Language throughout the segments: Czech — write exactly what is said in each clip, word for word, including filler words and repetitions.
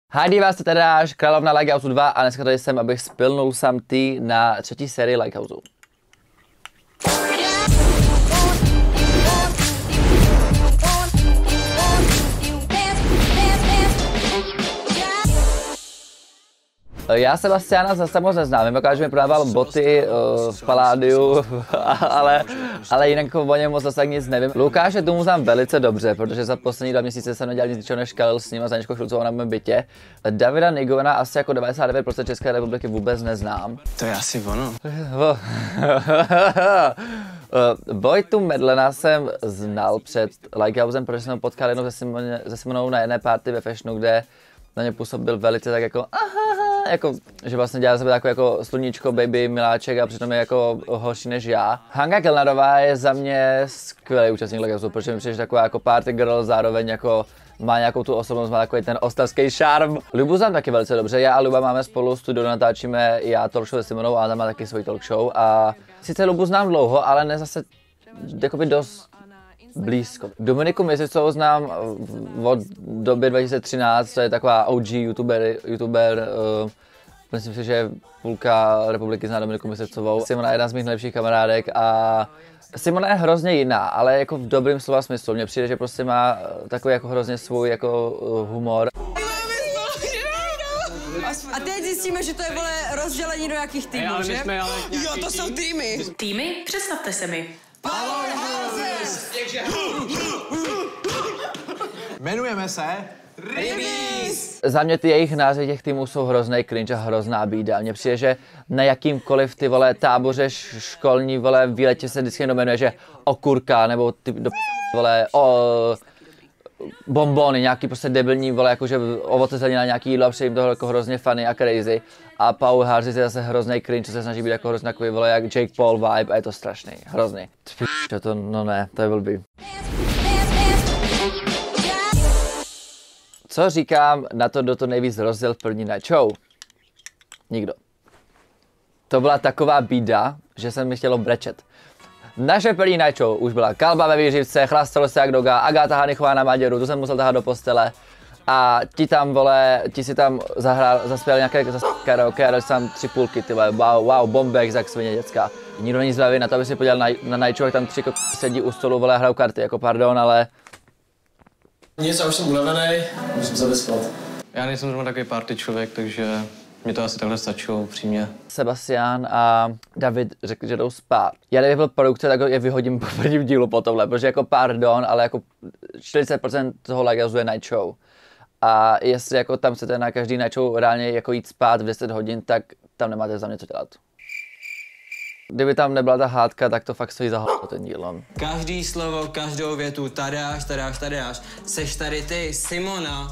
Hi, vás to teda královna Lighthouse dva a dneska tady jsem, abych spilnul sam ty na třetí sérii Lighthouse. Já Sebastiana zase moc neznám, vím, že mi prodával boty uh, v Paládiu, ale, ale jinak o něm moc zase nic nevím. Lukáše tomu znám velice dobře, protože za poslední dva měsíce jsem nedělal nic než kalil s ním a za Aničkou Šulcovou na mém bytě. Davida Nigona asi jako devadesát devět procent České republiky vůbec neznám. To je asi ono. Vojtu Medlena jsem znal před Lighthousem, protože jsem ho potkal jednou se, Simone, se Simonou na jedné party ve Fashionu, kde na ně působil velice tak jako aha, jako, že vlastně dělá sebe takový jako sluníčko, baby, miláček a přitom je jako horší než já. Hanka Kellnerová je za mě skvělý účastník Lighthouse, protože mi přijde taková jako party girl, zároveň jako má nějakou tu osobnost, má takový ten ostravský šarm. Lubu znám taky velice dobře, já a Luba máme spolu studio, natáčíme já talk show se Simonou a Adam má taky svůj talk show a sice Lubu znám dlouho, ale ne zase jakoby dost blízko. Dominiku Měsícovou znám od doby dva tisíce třináct, to je taková O G youtuber, youtuber uh, myslím si, že půlka republiky zná Dominiku Měsícovou. Simona je jedna z mých nejlepších kamarádek a Simona je hrozně jiná, ale jako v dobrým slova smyslu. Mně přijde, že prostě má takový jako hrozně svůj jako uh, humor. A teď zjistíme, že to je vole rozdělení do jakých týmů, že? Jsme, ale jo, to jsou týmy. Týmy? Představte se mi. Jmenujeme se Rybíz! Za mě ty jejich názvy těch týmů jsou hrozný cringe a hrozná bída. Mně přijde, že na jakýmkoliv ty vole táboře školní vole výletě se vždycky jmenuje, že okurka nebo ty do vole o bonbony, nějaký prostě debilní vole, jakože ovoce zelenina, nějaký jídlo a přijde jim toho jako hrozně funny a crazy. A Paul Harris je zase hrozný cringe, co se snaží být jako hrozně takový vole jak Jake Paul vibe a je to strašný, hrozný. Tpíš, to, no ne, to je blbý. Co říkám na to, kdo to nejvíc rozděl v první night show? Nikdo. To byla taková bída, že se mi chtělo brečet. Naše první night show už byla kalba ve výřivce, chlastalo se jak doga, Agáta Hanichová na Maděru, tu jsem musel tahat do postele. A ti tam, vole, ti si tam zahrál, zaspěli nějaké karaoke a dali tam tři půlky, ty vole, wow, wow, bombek, jak svině děcka. Nikdo není zbavý na to, aby si podíval na, na night show, jak tam tři sedí u stolu, vole, hrajou karty, jako pardon, ale... Nic, já už jsem unavený, musím se vyspat. Já nejsem zrovna takový party člověk, takže mi to asi takhle stačilo, upřímně. Sebastian a David řekli, že jdou spát. Já kdybych byl produkce, tak je vyhodím po prvním dílu po tomhle, protože jako pardon, ale jako čtyřicet procent toho Lighthouse je night show. A jestli jako tam chcete na každý night show reálně jako jít spát v deset hodin, tak tam nemáte za mě co dělat. Kdyby tam nebyla ta hádka, tak to fakt stojí za hlavu ten díl. On. Každý slovo, každou větu, tadáš, tadáš, tadáš. Seš tady ty, Simona.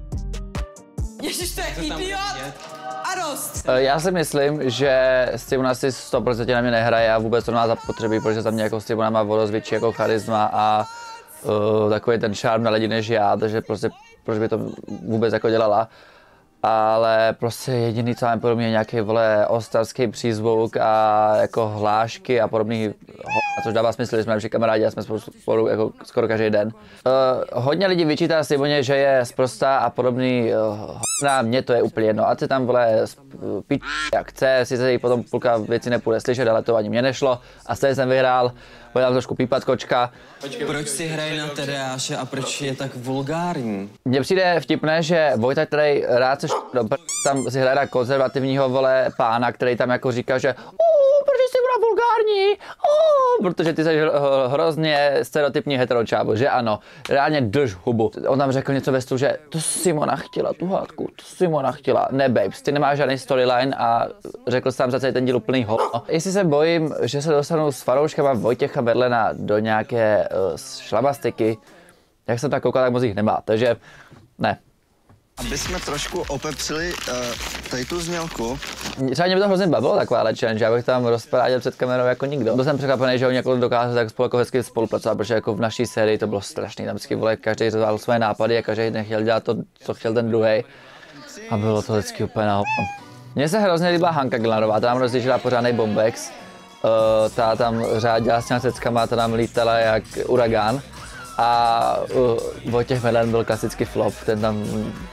Ježiš, to je idiot! A dost! Já si myslím, že Simona si sto procent na mě nehraje a vůbec to má zapotřebí, protože za mě jako Simona má vodost větší jako charisma a uh, takový ten šarm na lidi než já, takže prostě proč by to vůbec jako dělala. Ale prostě jediný, co máme podobně, je nějaký vole ostravský přízvuk a jako hlášky a podobný ho, což dává smysl, že jsme naši kamarádi a jsme spolu jako skoro každý den. Uh, hodně lidí vyčítá Simoně, že je sprostá a podobný uh, na mě to je úplně jedno, ať se tam vole pič jak chce, sice jí potom půlka věci nepůjde slyšet, ale to ani mě nešlo a stejně jsem vyhrál, bude tam trošku pípat kočka. Proč si hraje na Tadeáše a proč je tak vulgární? Mně přijde vtipné, že Vojta, který rád se do tam si hraje na konzervativního vole pána, který tam jako říká, že o, proč jsi byla vulgární, o, protože ty jsi hrozně stereotypní heteročávo, že ano, reálně drž hubu. On tam řekl něco ve stylu, že to Simona chtěla tu hádku, to Simona chtěla, ne babes, ty nemáš žádný storyline a řekl jsem za celý ten díl úplný hovno. Jestli se bojím, že se dostanu s fanouškama Vojtěcha Medlena do nějaké uh, šlabastiky, jak jsem tak koukal, tak moc jich nemá, takže ne. Aby jsme trošku opepřili uh, tady tu znělku. Třeba mě by to hrozně bavilo taková challenge, já bych tam rozpadáděl před kamerou jako nikdo. Byl jsem překvapený, že oni jako dokázali tak spolu jako hezky spolupracovat, protože jako v naší sérii to bylo strašný. Tam vždycky vole, každý řval své nápady a každý nechtěl dělat to, co chtěl ten druhý. A bylo to vždycky úplně na hovno. Mně se hrozně líbila Hanka Kellnerová, ta nám rozjížděla pořádnej bombex. Uh, ta tam řádila s těma ceckama, ta nám lítala jak uragán. A uh, Vojtěch Medlen byl klasický flop, ten tam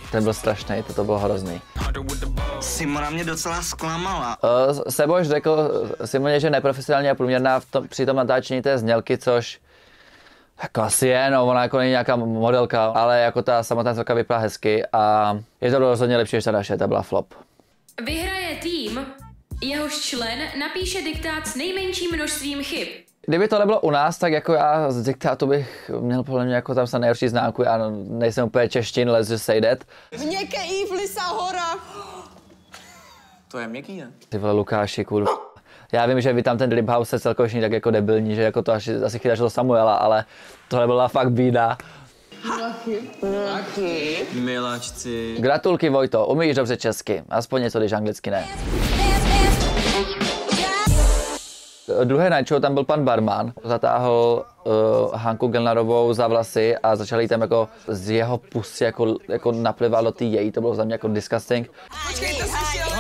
ten byl strašný, to, to bylo hrozný. Simona mě docela zklamala. Uh, Sebož řekl Simoně, že neprofesionálně a průměrná v tom, při tom natáčení té znělky, což jako asi je, no, ona jako není nějaká modelka, ale jako ta samotná znělka vypadá hezky a je to rozhodně lepší než ta naše, ta byla flop. Vyhraje tým, jehož člen napíše diktát s nejmenším množstvím chyb. Kdyby tohle bylo u nás, tak jako já z diktátu bych měl podle mě jako tam se nejhorší známku, já nejsem úplně češtin, let's just say that. V měkké Eve Lisa hora. To je měkký, ne? Ty vole Lukáši, kurva. Já vím, že vy tam ten Drip House se celkově tak jako debilní, že jako to až, asi chytáš do Samuela, ale tohle byla fakt bída. Miláčci. Gratulky Vojto, umíš dobře česky, aspoň něco, když anglicky ne. Druhé night show tam byl pan barman, zatáhl uh, Hanku Gelnarovou za vlasy a začal jí tam jako z jeho pusy jako, jako naplivat do té její, to bylo za mě jako disgusting. Počkej, to jsi chtěl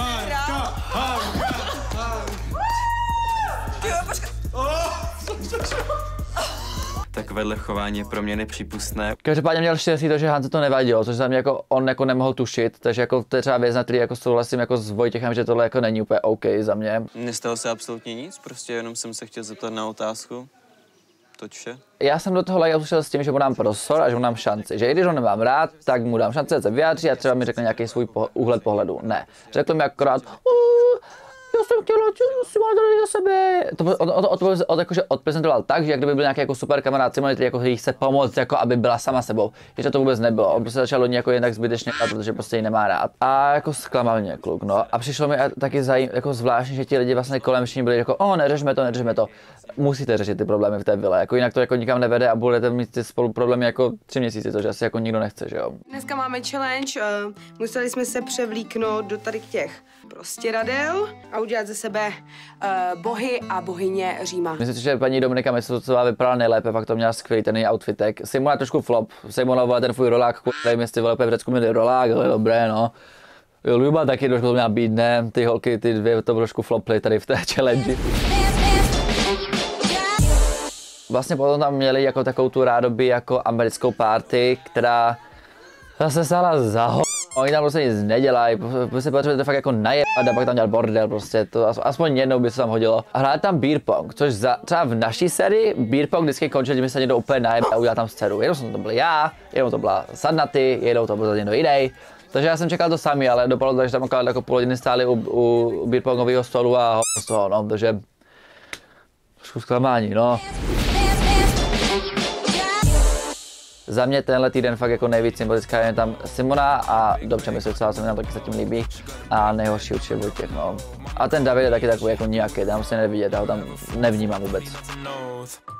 Takovéhle chování je pro mě nepřípustné. Každopádně měl štěstí to, že Hance to nevadilo, což za mě jako on jako nemohl tušit, takže jako to je třeba věc, na který jako souhlasím jako s Vojtěchem, že tohle jako není úplně OK za mě. Nestalo se absolutně nic, prostě jenom jsem se chtěl zeptat na otázku. Toť vše. Já jsem do toho lajka šel s tím, že mu dám prostor a že mu dám šanci. Že i když ho nemám rád, tak mu dám šanci, se vyjádří a třeba mi řekne nějaký svůj po- úhled pohledu. Ne. Řekl mi akorát, já jsem chtěla, že si má tady za sebe. To od, od, od, od, od, jakože odprezentoval tak, že jak kdyby byl nějaký jako super kamarád Simony, který jako jí chce pomoct, jako aby byla sama sebou. Ještě to vůbec nebylo. On prostě začal od ní jako jen tak zbytečně, protože prostě ji nemá rád. A jako zklamal mě kluk, no. A přišlo mi taky zajím, jako zvláštní, že ti lidi vlastně kolem všichni byli jako, o, neřešme to, neřešme to. Musíte řešit ty problémy v té vile, jako jinak to jako nikam nevede a budete mít ty spolu problémy jako tři měsíce, což asi jako nikdo nechce, že jo. Dneska máme challenge, uh, museli jsme se převlíknout do tady těch prostě radel a udělat ze sebe uh, bohy a bohyně Říma. Myslím si, že paní Dominika Mesocová vypadala nejlépe, pak to měla skvělý ten její outfitek. Simona trošku flop, Simona vole ten tvůj rolák, nevím jestli vole v Řecku měli rolák, ale dobré no. Jo, Luba taky trošku to měla být, ne, ty holky, ty dvě to trošku floply tady v té challenge. Vlastně potom tam měli jako takovou tu rádoby jako americkou party, která zase stála za ho. Oni tam prostě nic nedělají, prostě potřebujete fakt jako najebat a pak tam dělat bordel prostě, to aspoň jednou by se tam hodilo. A hráli tam beer pong, což za, třeba v naší sérii beer pong vždycky končil, že by se někdo úplně najeb a udělal tam scénu. Jednou jsem to byl já, jednou to byla Sadnaty, jednou to byl někdo jiný. Takže já jsem čekal to samý, ale dopadlo to, že tam akorát jako půl hodiny stáli u, u beer pongového stolu a ho z toho, no, takže trošku zklamání, no. Za mě tenhle týden fakt jako nejvíc symbolická je tam Simona a dobře myslím, co se mi tam taky zatím líbí a nejhorší určitě Vojtěch, no. A ten David je taky takový jako nějaký, tam se nevidět, já ho tam nevnímám vůbec.